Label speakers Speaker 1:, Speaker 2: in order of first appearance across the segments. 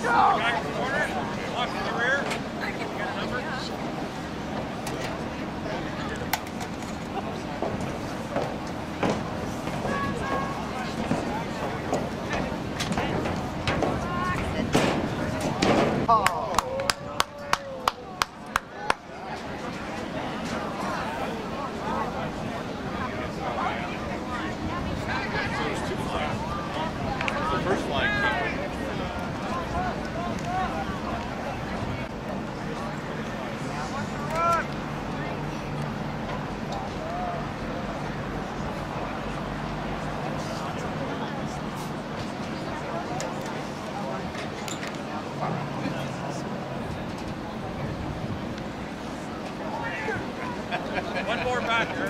Speaker 1: One more back here.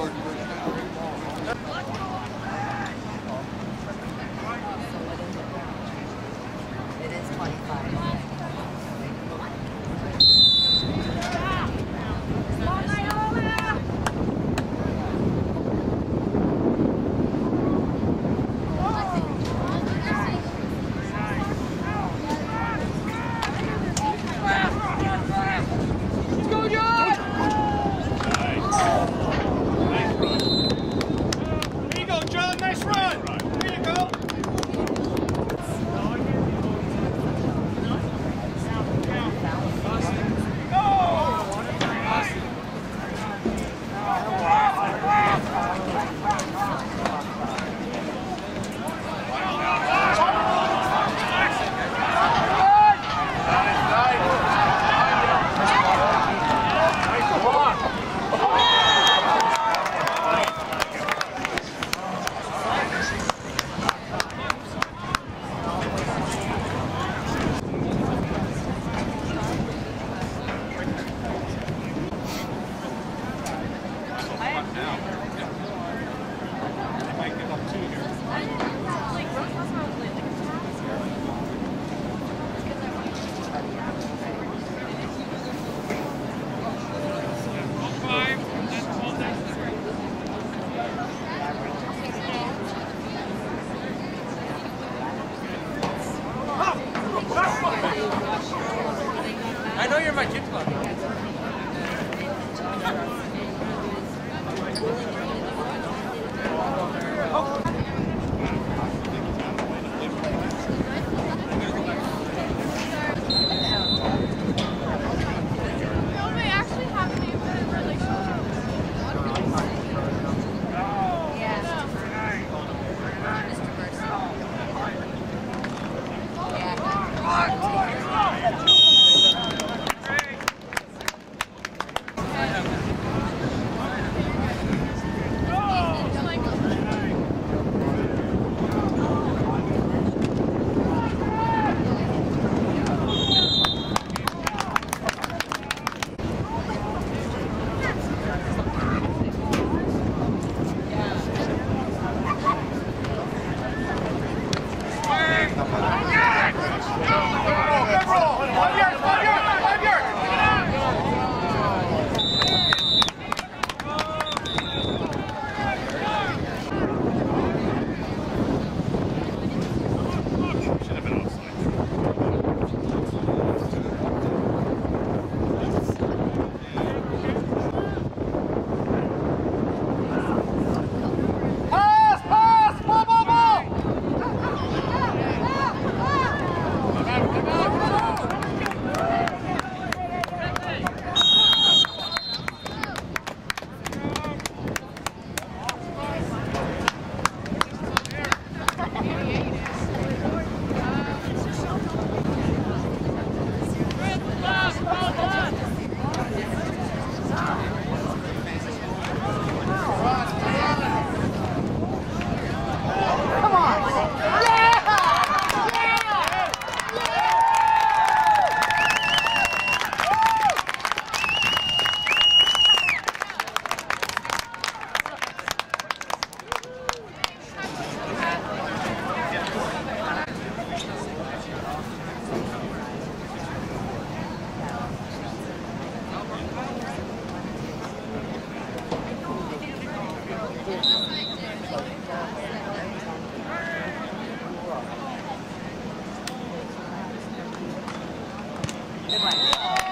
Speaker 2: It is 25.
Speaker 1: I know you're my kid club.
Speaker 2: Good one.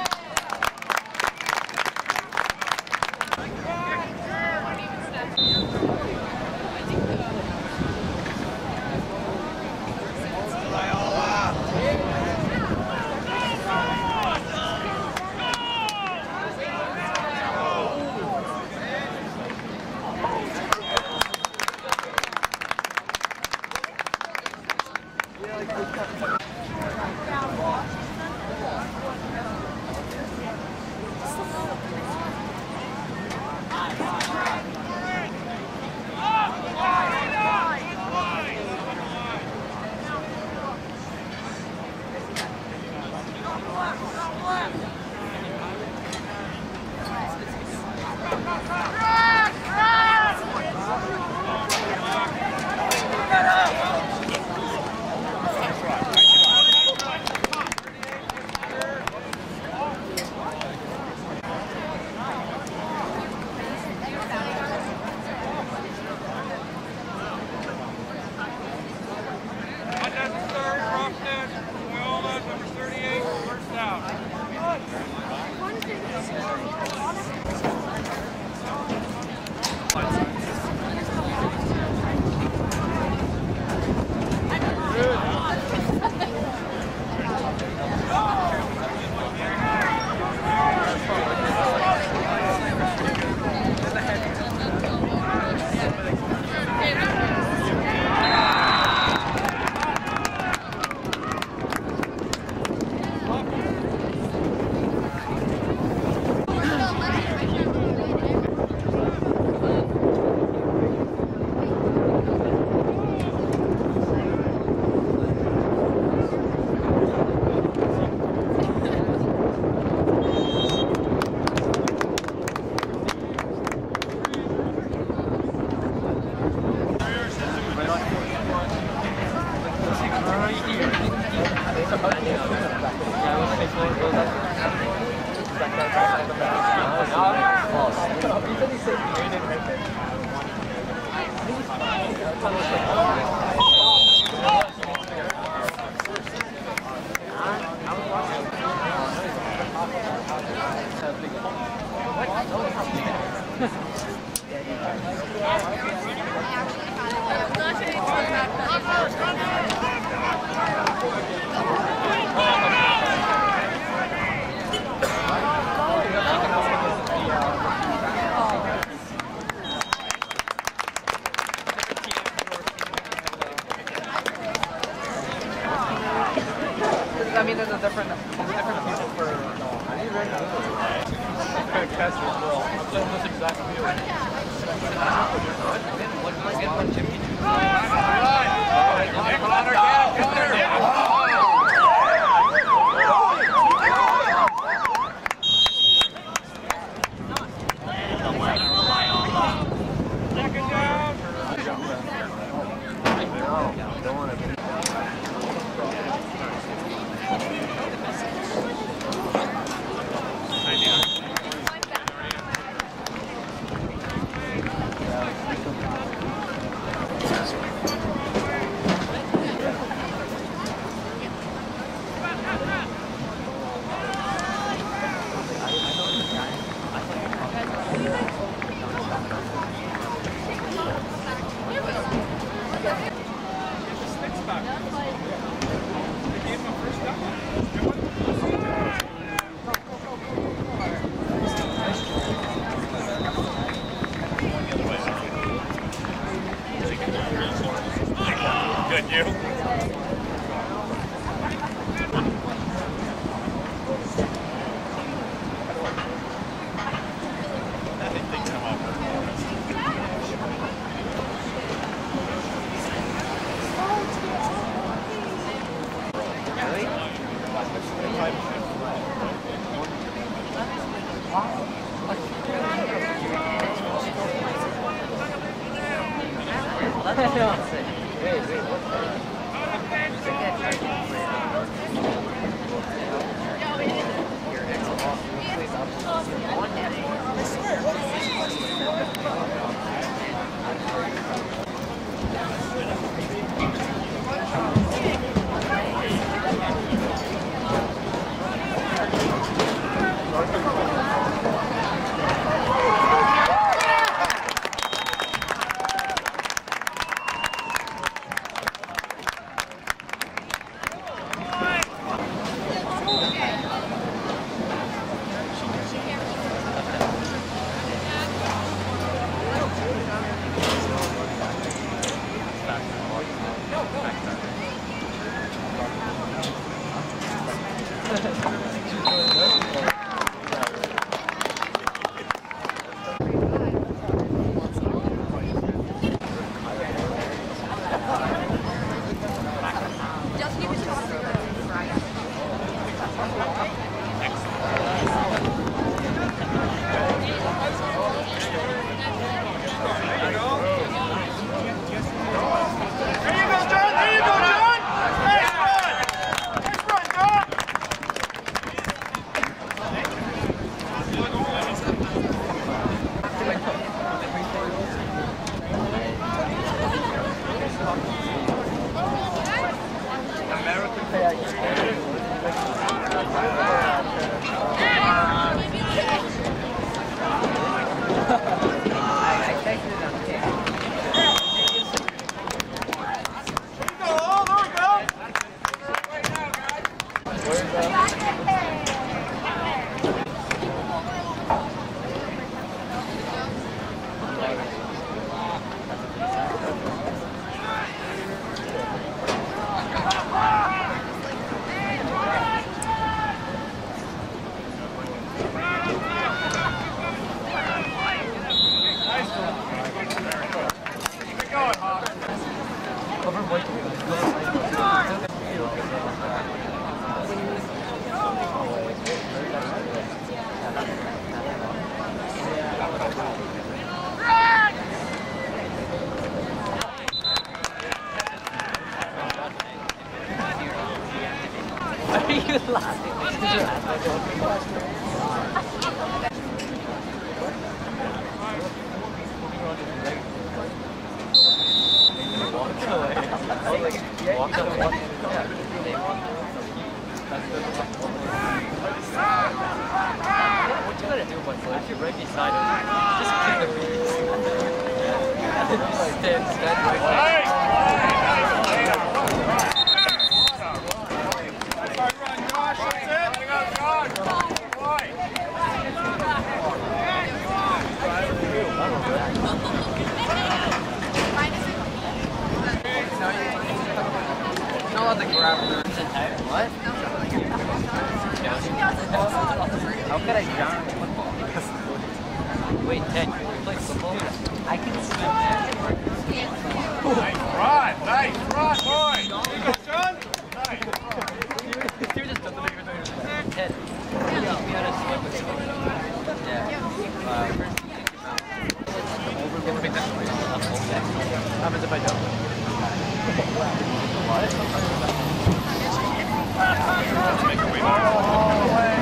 Speaker 3: I mean, there's a different opinion for. Are you ready? Good test as well. I'm saying this exact view. Get one chip.
Speaker 1: Second down.
Speaker 3: Don't want to.
Speaker 1: Good, you.
Speaker 3: How could I drown in football? Wait, Ted, you play football? I can swim.
Speaker 1: Nice run, boy. You go, John. Nice.
Speaker 3: You just don't think you're doing it. Ted, you know how to swim with someone. Yeah. What happens if I don't?
Speaker 1: Make a wee all the way.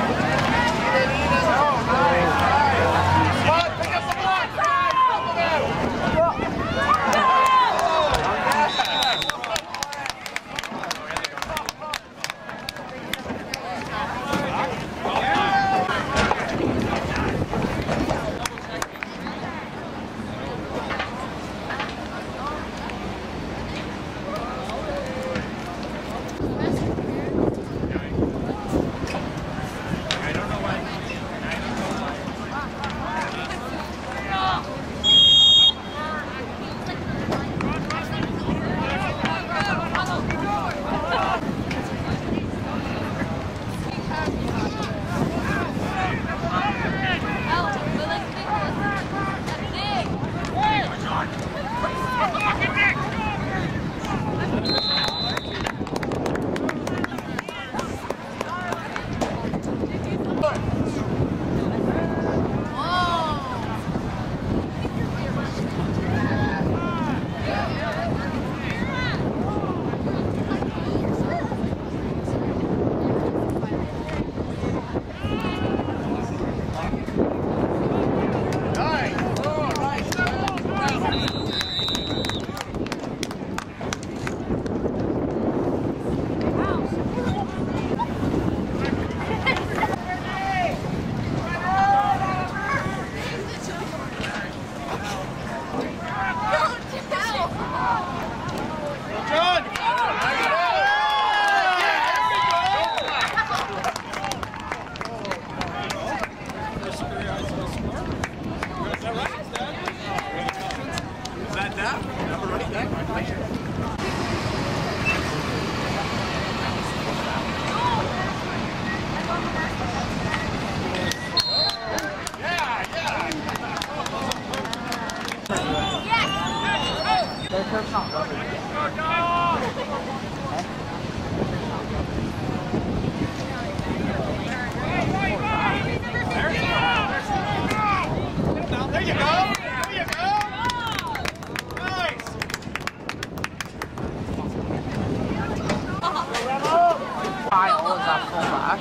Speaker 3: Kyle is at fullback.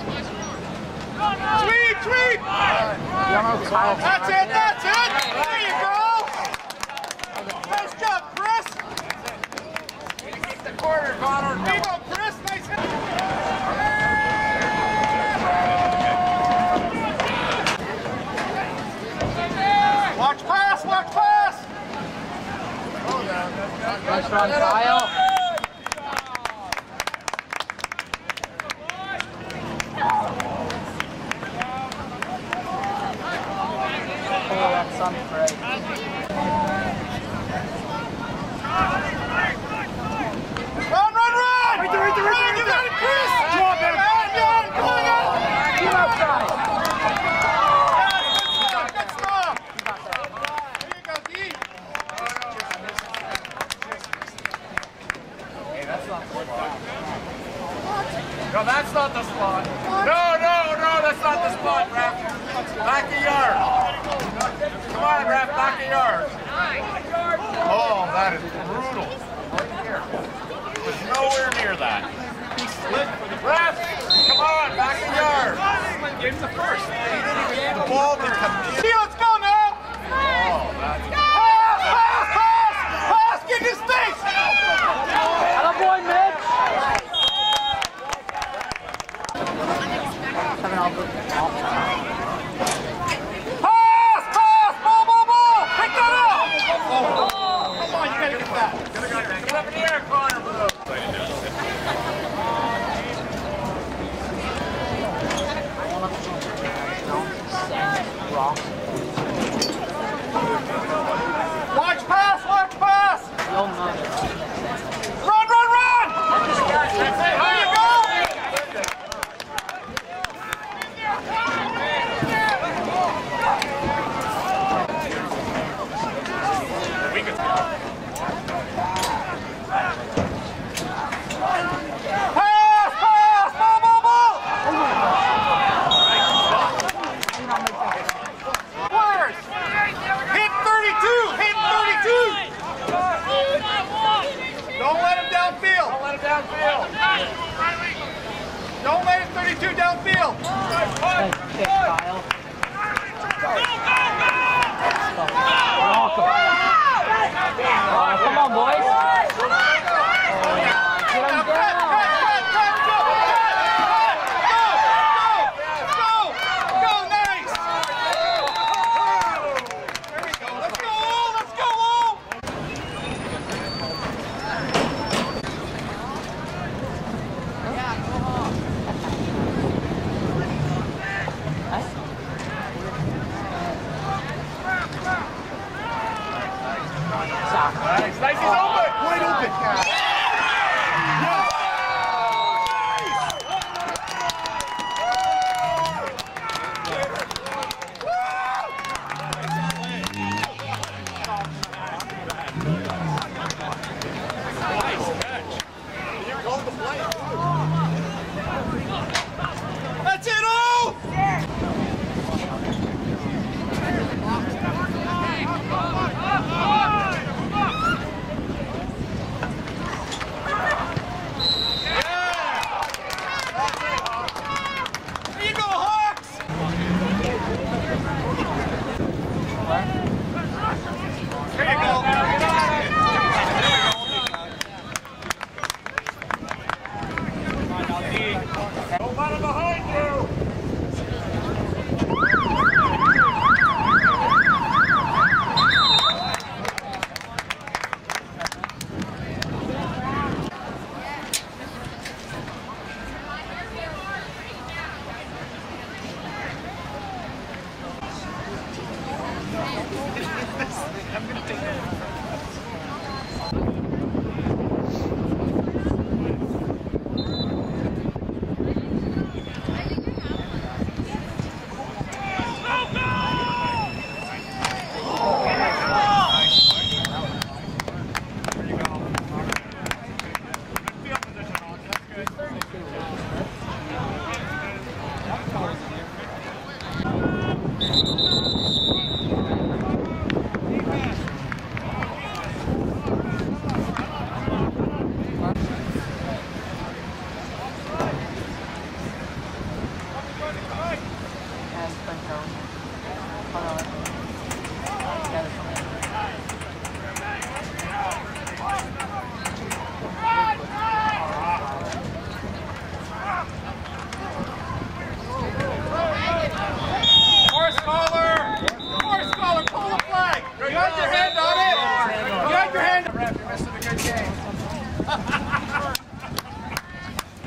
Speaker 1: Sweet, sweet!
Speaker 3: You don't know Kyle.
Speaker 1: That's it, that's it! There you go! Nice job, Chris! Kick the corner, Connor. There you go, Chris. Nice hit. Watch pass, watch pass!
Speaker 3: Nice run, Kyle. Oh, that sun's great.
Speaker 1: Run, run, run! Right there, right there, right there! You got it, Chris! Drop him! Come on,
Speaker 3: Keep outside.
Speaker 1: good stop! There you go, D!
Speaker 3: Hey, that's not the spot.
Speaker 1: No, that's not the spot. No, that's not the spot, Ref. Back a yard. Come on, Ref, back a yard. Oh, that is brutal. Was nowhere near that. Ref, come on, back a yard. Give him the first. He didn't even get the ball to come in. Let's go now. Oh, that's pass, get his face.
Speaker 3: Hello, boy, Mitch.
Speaker 1: Pass, ball, pick that up. Oh, come on, you gotta get that. Get up in the air, Connor. Watch pass, watch pass. Run, run, run. There you go. Don't let it 32 downfield.
Speaker 3: Hey, Kyle. Come on, boys. Get him down.
Speaker 1: Go, nice. There we go. Let's go. Nice, he's open! Wide open! That's it, oh!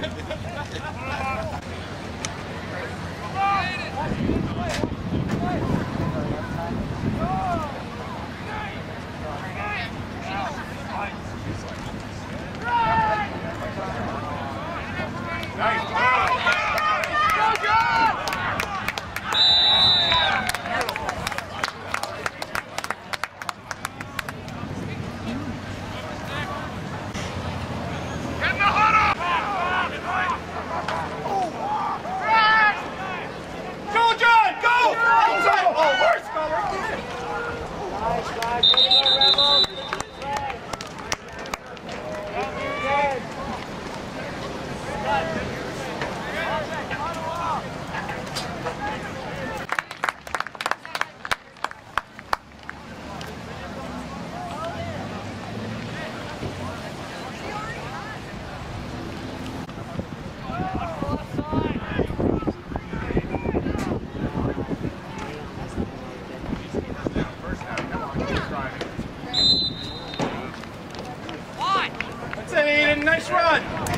Speaker 1: Nice run!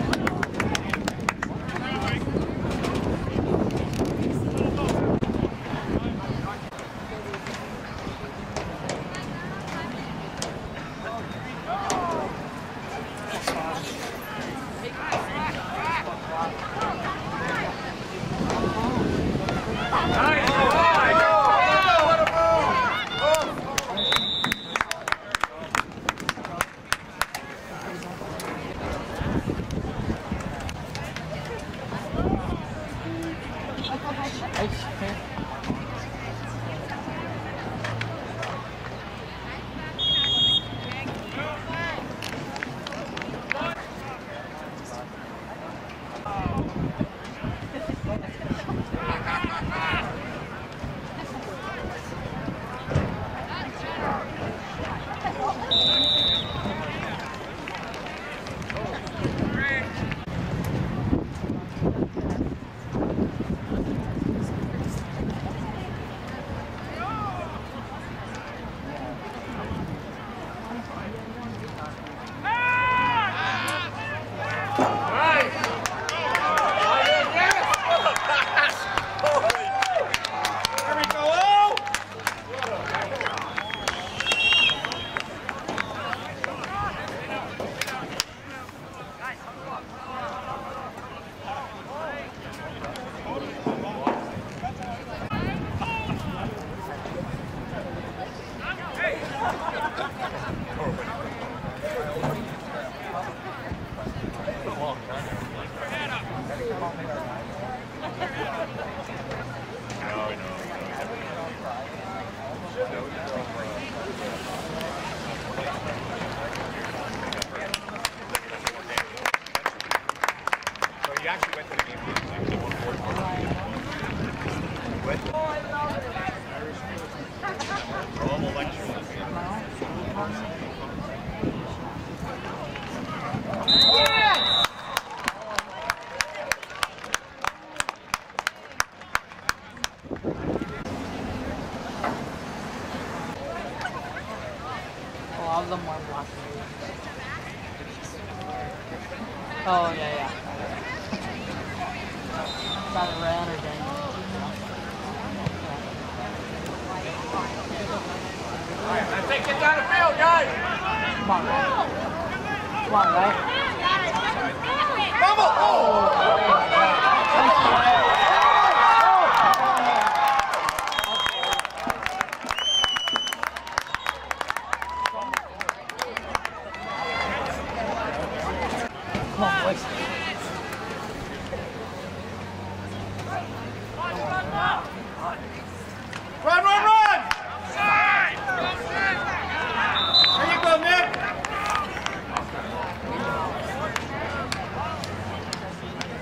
Speaker 4: You actually went to the game. Global lecture.
Speaker 3: All of them were black. Oh, yeah. Either ran or dang.
Speaker 1: Let's take it down the field, guys.
Speaker 3: Come on, right? Come on, right?
Speaker 1: Bubble! Oh!
Speaker 3: Come on, boys.
Speaker 1: Run! There you go, Nick.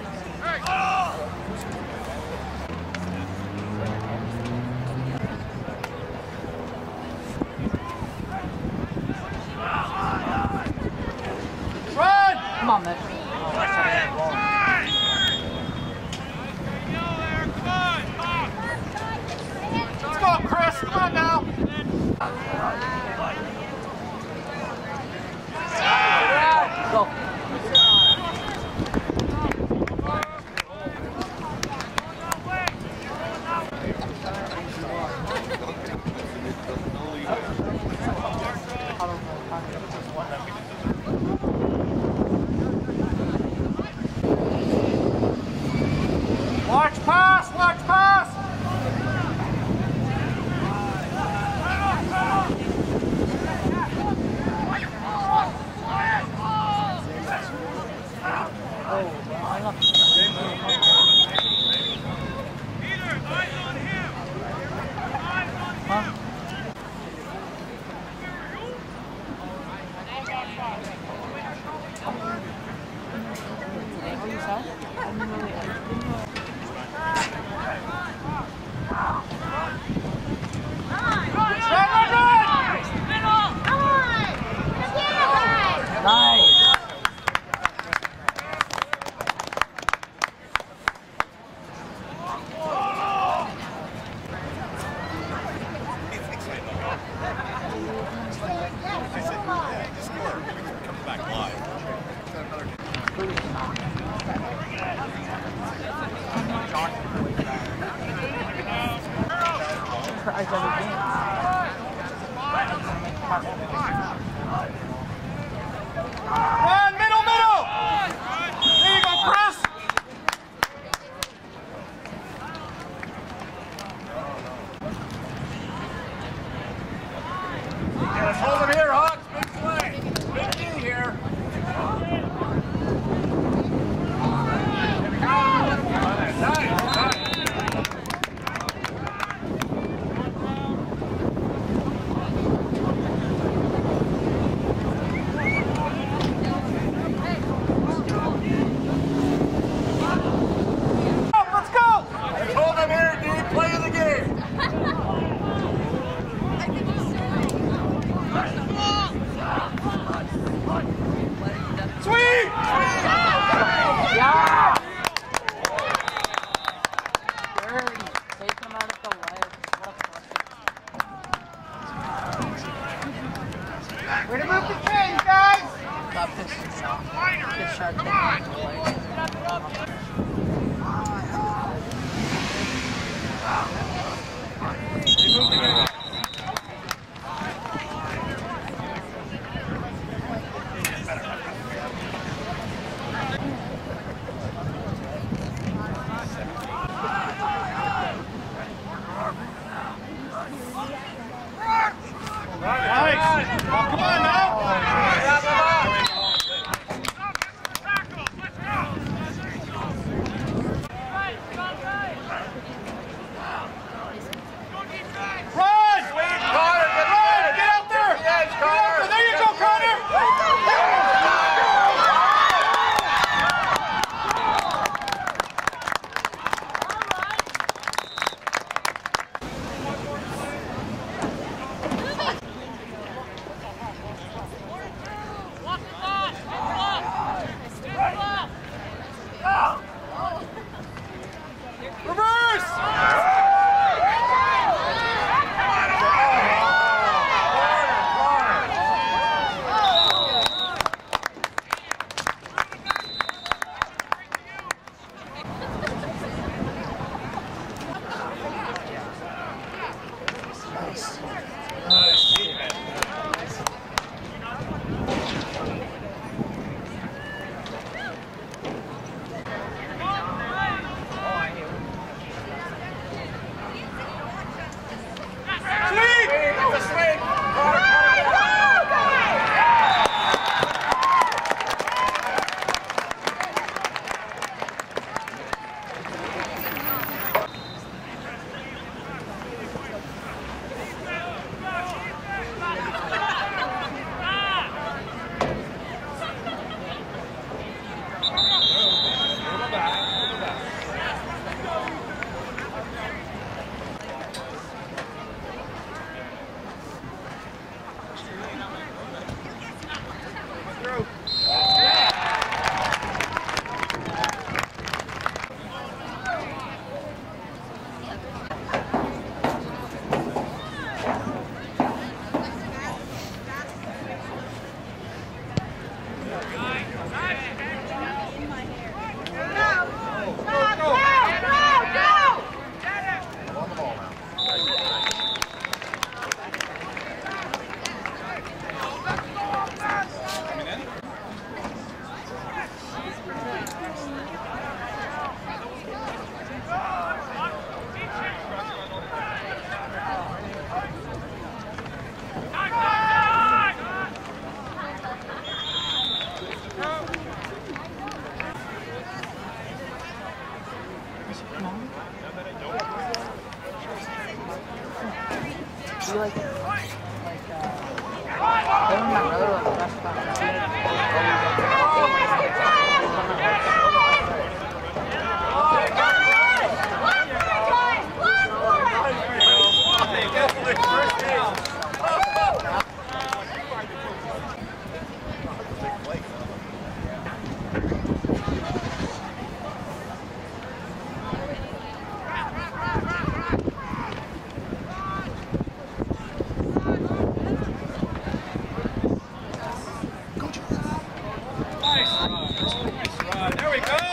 Speaker 3: Do you like them that brother like the restaurant?
Speaker 1: There we go.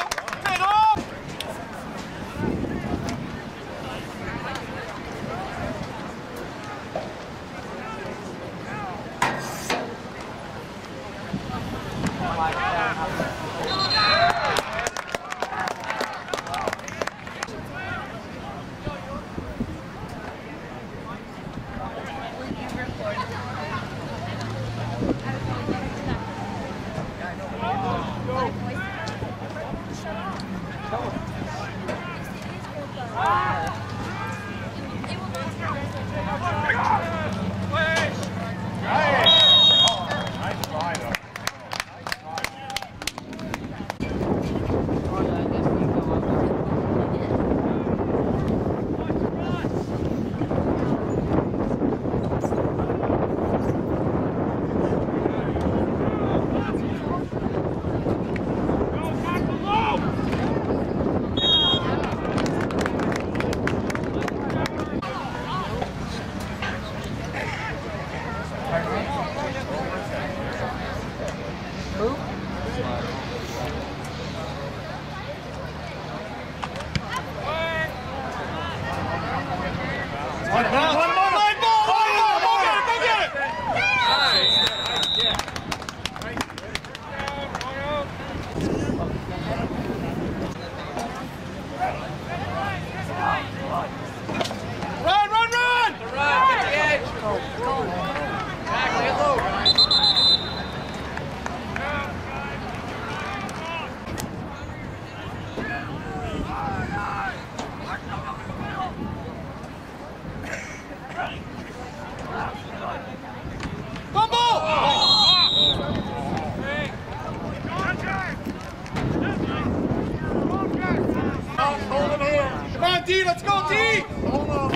Speaker 1: D, let's go, D! Hold on.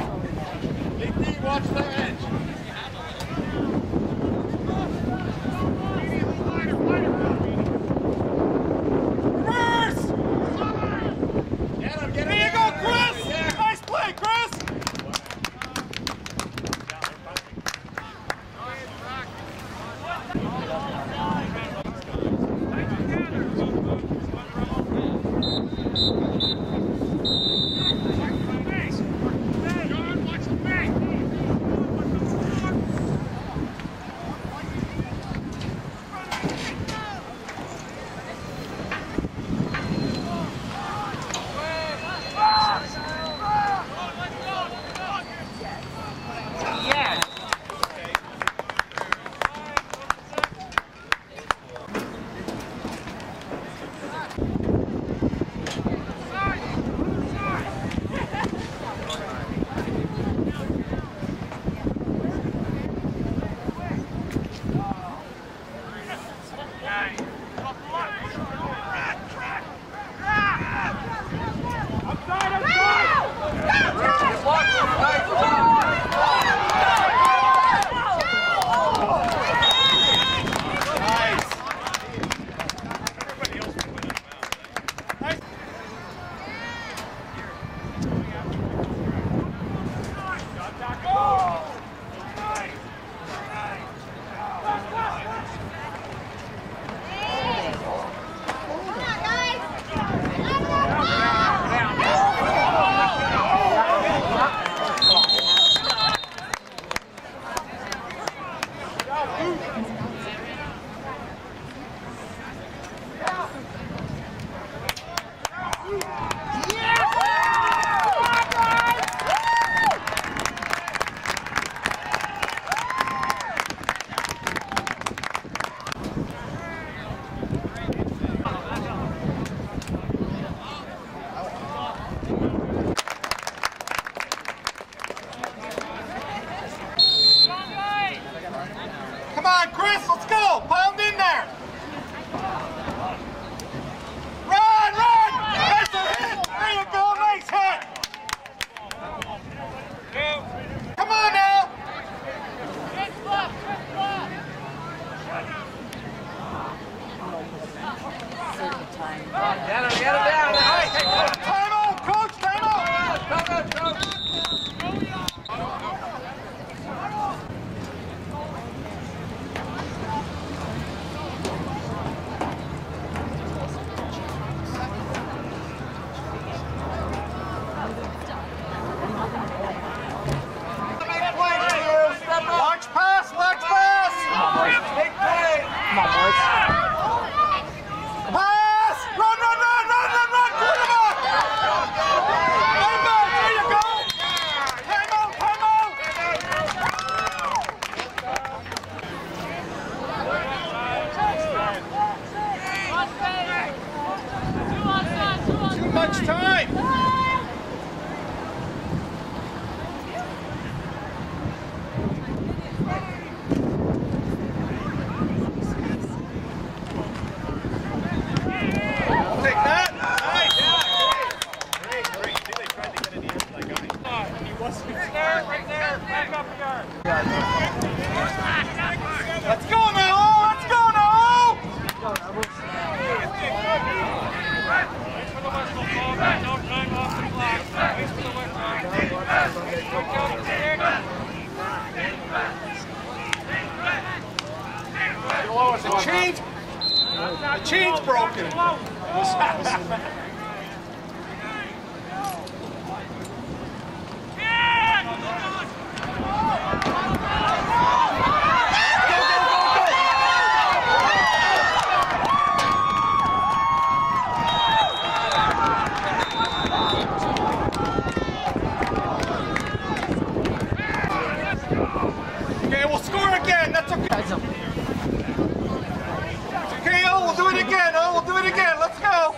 Speaker 1: Big D, watch the edge. Reverse! Get him, get him. Here you go, Chris! Yeah. Nice play, Chris! Come on, Chris, let's go. Pound in there. Run, run. Nice hit. There you go. Nice hit. Come on now.
Speaker 2: Certain time.
Speaker 3: Get him down.
Speaker 1: Time out, coach. Time out. Watch pass, watch pass. Big play.
Speaker 3: Come on, boys.
Speaker 1: Pass! Run, run, run, run, run, run! Quarterback! Time out, there you go! Time out, time out! Too much time! Take that! Nice!
Speaker 4: Great. See, they tried to get it in that guy. He wasn't
Speaker 1: Right there! Back up here! Let's go now! Let's go now! The chain's broken. Okay, we'll score again. That's okay. Okay, oh, we'll do it again. Oh, we'll do it again. Let's go.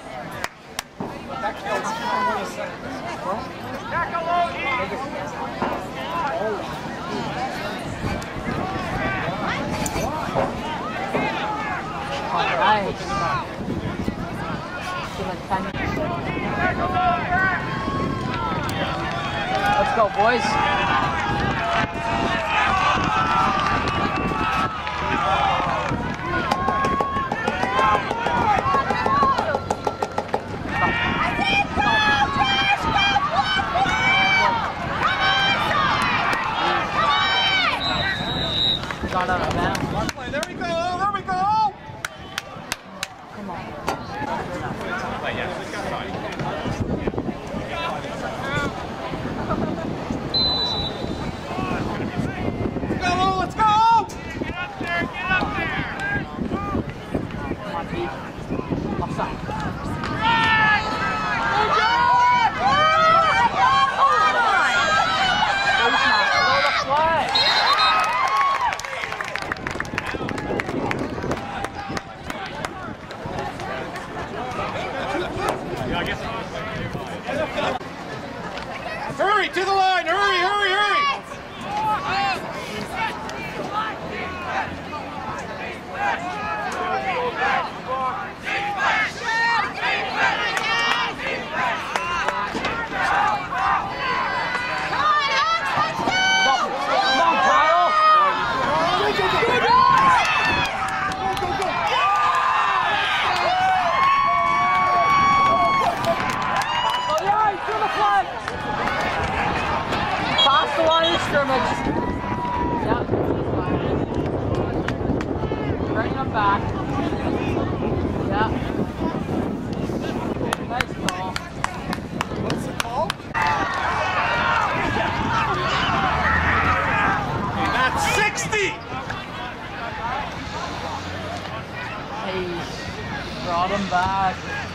Speaker 3: Let's go, boys. Got out of bounds.
Speaker 1: One play. There we go. There we go.
Speaker 3: Come on.
Speaker 1: Let's go.
Speaker 3: Come on, Pete. Offside.
Speaker 1: Hurry to the line! Hurry, hurry, hurry!
Speaker 3: Scrimmage. Yeah. Bring them back. Yeah. Nice ball.
Speaker 1: What's the call? That's 60!
Speaker 3: Hey, brought him back.